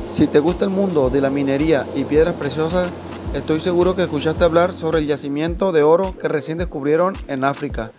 Si te gusta el mundo de la minería y piedras preciosas, estoy seguro que escuchaste hablar sobre el yacimiento de oro que recién descubrieron en África.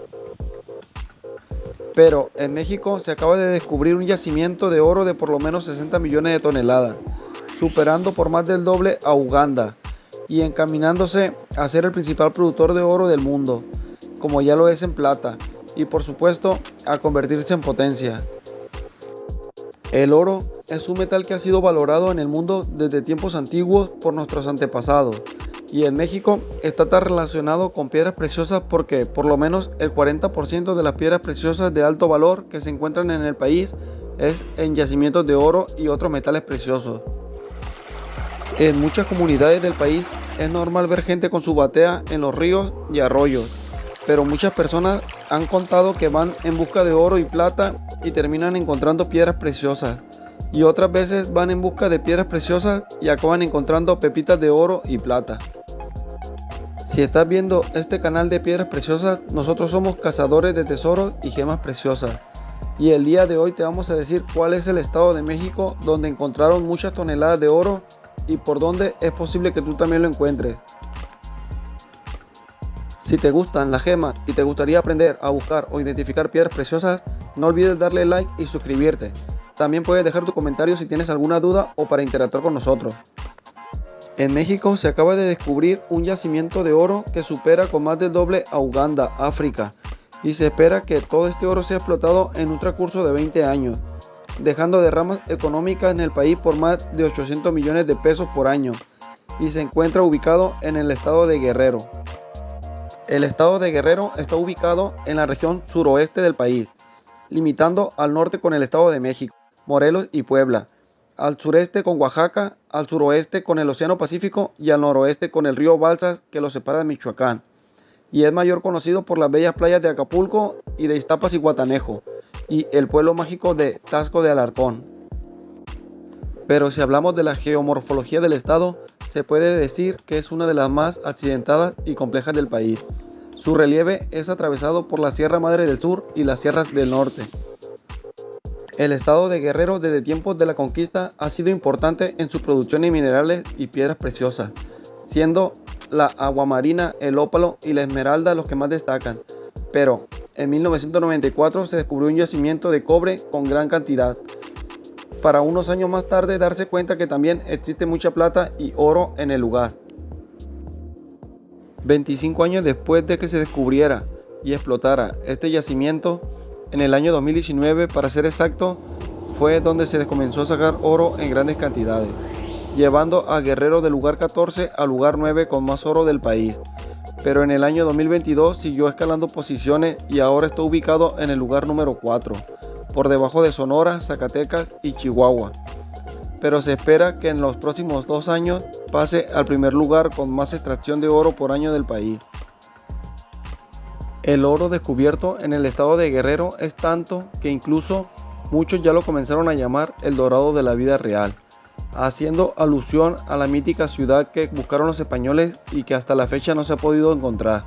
Pero en México se acaba de descubrir un yacimiento de oro de por lo menos 60 millones de toneladas, superando por más del doble a Uganda y encaminándose a ser el principal productor de oro del mundo, como ya lo es en plata, y por supuesto a convertirse en potencia. El oro es un metal que ha sido valorado en el mundo desde tiempos antiguos por nuestros antepasados, y en México está tan relacionado con piedras preciosas porque por lo menos el 40% de las piedras preciosas de alto valor que se encuentran en el país es en yacimientos de oro y otros metales preciosos. En muchas comunidades del país es normal ver gente con su batea en los ríos y arroyos, pero muchas personas han contado que van en busca de oro y plata y terminan encontrando piedras preciosas, y otras veces van en busca de piedras preciosas y acaban encontrando pepitas de oro y plata. Si estás viendo este canal de piedras preciosas, nosotros somos cazadores de tesoros y gemas preciosas, y el día de hoy te vamos a decir cuál es el estado de México donde encontraron muchas toneladas de oro y por dónde es posible que tú también lo encuentres. Si te gustan las gemas y te gustaría aprender a buscar o identificar piedras preciosas, no olvides darle like y suscribirte. También puedes dejar tu comentario si tienes alguna duda o para interactuar con nosotros. En México se acaba de descubrir un yacimiento de oro que supera con más del doble a Uganda, África, y se espera que todo este oro sea explotado en un transcurso de 20 años, dejando derramas económicas en el país por más de 800 millones de pesos por año, y se encuentra ubicado en el estado de Guerrero. El estado de Guerrero está ubicado en la región suroeste del país, limitando al norte con el estado de México, Morelos y Puebla, al sureste con Oaxaca, al suroeste con el Océano Pacífico y al noroeste con el río Balsas que lo separa de Michoacán, y es mayor conocido por las bellas playas de Acapulco y de Iztapas y Guatanejo, y el pueblo mágico de Taxco de Alarcón. Pero si hablamos de la geomorfología del estado, se puede decir que es una de las más accidentadas y complejas del país. Su relieve es atravesado por la Sierra Madre del Sur y las sierras del norte. El estado de Guerrero desde tiempos de la conquista ha sido importante en su producción de minerales y piedras preciosas, siendo la aguamarina, el ópalo y la esmeralda los que más destacan. Pero en 1994 se descubrió un yacimiento de cobre con gran cantidad, para unos años más tarde darse cuenta que también existe mucha plata y oro en el lugar. 25 años después de que se descubriera y explotara este yacimiento, en el año 2019 para ser exacto, fue donde se comenzó a sacar oro en grandes cantidades, llevando a Guerrero del lugar 14 al lugar 9 con más oro del país. Pero en el año 2022 siguió escalando posiciones y ahora está ubicado en el lugar número 4, por debajo de Sonora, Zacatecas y Chihuahua. Pero se espera que en los próximos 2 años pase al primer lugar con más extracción de oro por año del país. El oro descubierto en el estado de Guerrero es tanto que incluso muchos ya lo comenzaron a llamar el dorado de la vida real, haciendo alusión a la mítica ciudad que buscaron los españoles y que hasta la fecha no se ha podido encontrar.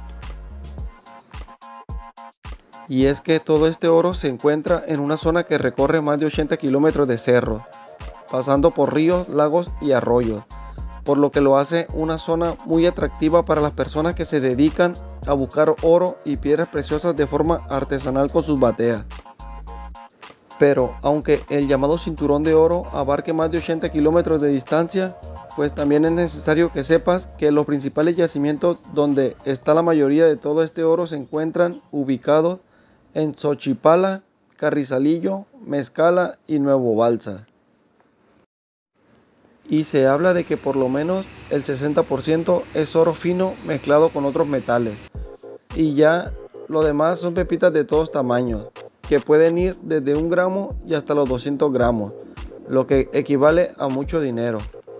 Y es que todo este oro se encuentra en una zona que recorre más de 80 kilómetros de cerros, pasando por ríos, lagos y arroyos, por lo que lo hace una zona muy atractiva para las personas que se dedican a buscar oro y piedras preciosas de forma artesanal con sus bateas. Pero aunque el llamado cinturón de oro abarque más de 80 kilómetros de distancia, pues también es necesario que sepas que los principales yacimientos donde está la mayoría de todo este oro se encuentran ubicados en Xochipala, Carrizalillo, Mezcala y Nuevo Balsa. Y se habla de que por lo menos el 60% es oro fino mezclado con otros metales. Y ya lo demás son pepitas de todos tamaños, que pueden ir desde 1 gramo y hasta los 200 gramos, lo que equivale a mucho dinero.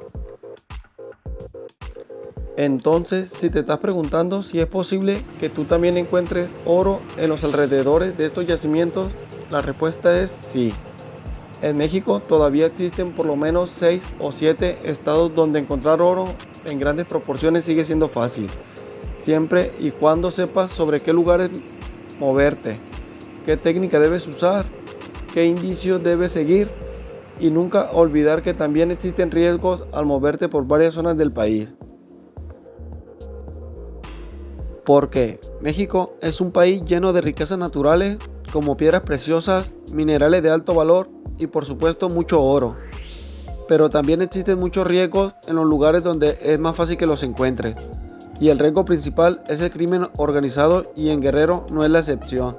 Entonces, si te estás preguntando si es posible que tú también encuentres oro en los alrededores de estos yacimientos, la respuesta es sí. En México todavía existen por lo menos 6 o 7 estados donde encontrar oro en grandes proporciones sigue siendo fácil, siempre y cuando sepas sobre qué lugares moverte, qué técnica debes usar, qué indicios debes seguir Y nunca olvidar que también existen riesgos al moverte por varias zonas del país. Porque México es un país lleno de riquezas naturales como piedras preciosas, minerales de alto valor y por supuesto mucho oro. Pero también existen muchos riesgos en los lugares donde es más fácil que los encuentres. Y el riesgo principal es el crimen organizado y en Guerrero no es la excepción.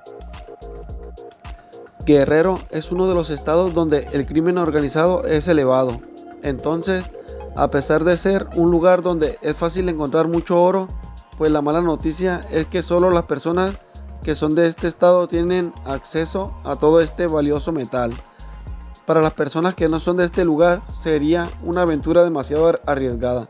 Guerrero es uno de los estados donde el crimen organizado es elevado. Entonces, a pesar de ser un lugar donde es fácil encontrar mucho oro, pues la mala noticia es que solo las personas que son de este estado tienen acceso a todo este valioso metal. Para las personas que no son de este lugar sería una aventura demasiado arriesgada.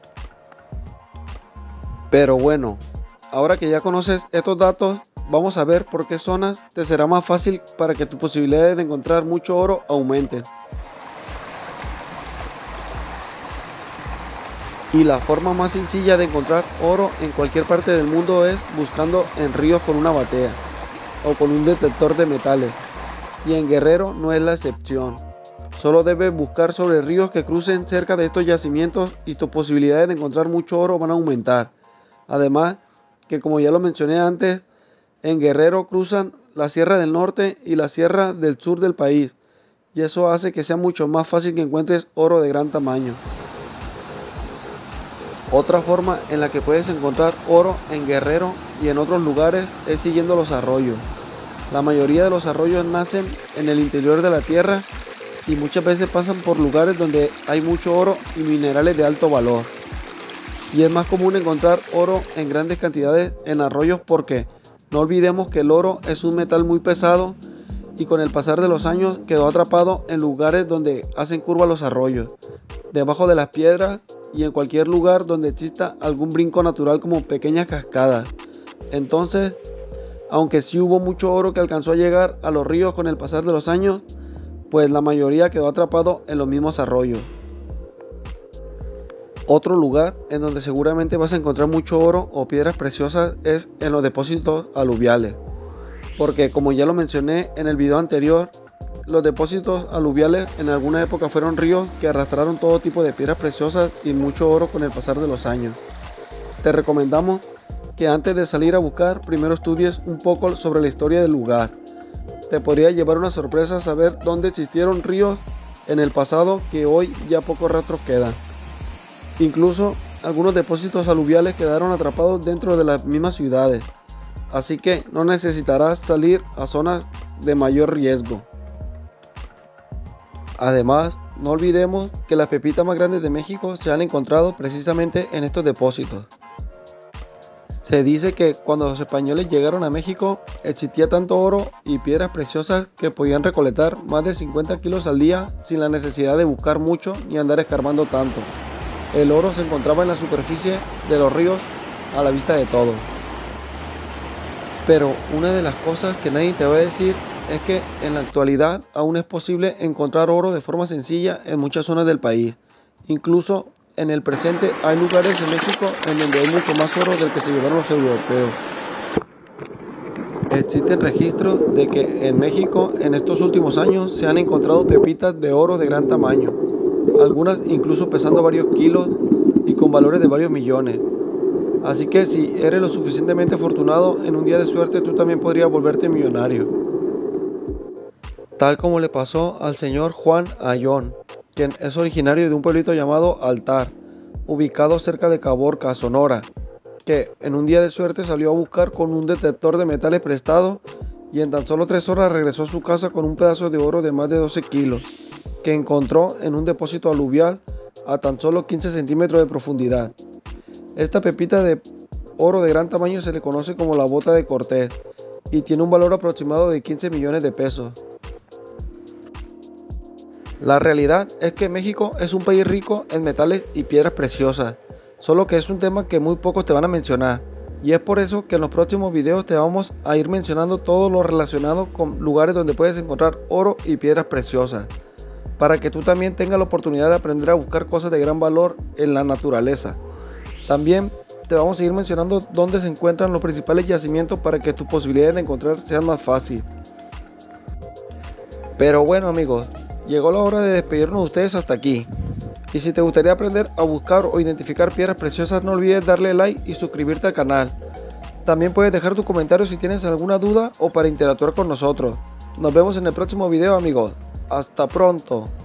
Pero bueno, ahora que ya conoces estos datos, vamos a ver por qué zonas te será más fácil para que tus posibilidades de encontrar mucho oro aumenten. Y la forma más sencilla de encontrar oro en cualquier parte del mundo es buscando en ríos con una batea o con un detector de metales. Y en Guerrero no es la excepción. Solo debes buscar sobre ríos que crucen cerca de estos yacimientos y tus posibilidades de encontrar mucho oro van a aumentar. Además, que como ya lo mencioné antes, en Guerrero cruzan la Sierra del Norte y la Sierra del Sur del país. Y eso hace que sea mucho más fácil que encuentres oro de gran tamaño. Otra forma en la que puedes encontrar oro en Guerrero y en otros lugares es siguiendo los arroyos. La mayoría de los arroyos nacen en el interior de la tierra y muchas veces pasan por lugares donde hay mucho oro y minerales de alto valor. Y es más común encontrar oro en grandes cantidades en arroyos porque no olvidemos que el oro es un metal muy pesado y con el pasar de los años quedó atrapado en lugares donde hacen curva los arroyos, debajo de las piedras y en cualquier lugar donde exista algún brinco natural como pequeñas cascadas. Entonces, aunque sí hubo mucho oro que alcanzó a llegar a los ríos con el pasar de los años, pues la mayoría quedó atrapado en los mismos arroyos. Otro lugar en donde seguramente vas a encontrar mucho oro o piedras preciosas es en los depósitos aluviales. Porque como ya lo mencioné en el video anterior, los depósitos aluviales en alguna época fueron ríos que arrastraron todo tipo de piedras preciosas y mucho oro con el pasar de los años. Te recomendamos que antes de salir a buscar, primero estudies un poco sobre la historia del lugar. Te podría llevar una sorpresa saber dónde existieron ríos en el pasado que hoy ya pocos rastros quedan. Incluso algunos depósitos aluviales quedaron atrapados dentro de las mismas ciudades, así que no necesitarás salir a zonas de mayor riesgo. Además, no olvidemos que las pepitas más grandes de México se han encontrado precisamente en estos depósitos. Se dice que cuando los españoles llegaron a México existía tanto oro y piedras preciosas que podían recolectar más de 50 kilos al día sin la necesidad de buscar mucho ni andar escarbando tanto. El oro se encontraba en la superficie de los ríos a la vista de todos. Pero una de las cosas que nadie te va a decir es que en la actualidad aún es posible encontrar oro de forma sencilla en muchas zonas del país. Incluso en el presente hay lugares en México en donde hay mucho más oro del que se llevaron los europeos. Existen registros de que en México en estos últimos años se han encontrado pepitas de oro de gran tamaño, algunas incluso pesando varios kilos y con valores de varios millones. Así que si eres lo suficientemente afortunado, en un día de suerte tú también podrías volverte millonario. Tal como le pasó al señor Juan Ayón, quien es originario de un pueblito llamado Altar, ubicado cerca de Caborca, Sonora, que en un día de suerte salió a buscar con un detector de metales prestado y en tan solo 3 horas regresó a su casa con un pedazo de oro de más de 12 kilos, que encontró en un depósito aluvial a tan solo 15 centímetros de profundidad. Esta pepita de oro de gran tamaño se le conoce como la bota de Cortés y tiene un valor aproximado de 15 millones de pesos. La realidad es que México es un país rico en metales y piedras preciosas, solo que es un tema que muy pocos te van a mencionar, y es por eso que en los próximos videos te vamos a ir mencionando todo lo relacionado con lugares donde puedes encontrar oro y piedras preciosas, para que tú también tengas la oportunidad de aprender a buscar cosas de gran valor en la naturaleza. También te vamos a ir mencionando dónde se encuentran los principales yacimientos para que tus posibilidades de encontrar sean más fáciles. Pero bueno amigos, Llegó la hora de despedirnos de ustedes hasta aquí. Y si te gustaría aprender a buscar o identificar piedras preciosas, no olvides darle like y suscribirte al canal. También puedes dejar tu comentario si tienes alguna duda o para interactuar con nosotros. Nos vemos en el próximo video, amigos. Hasta pronto.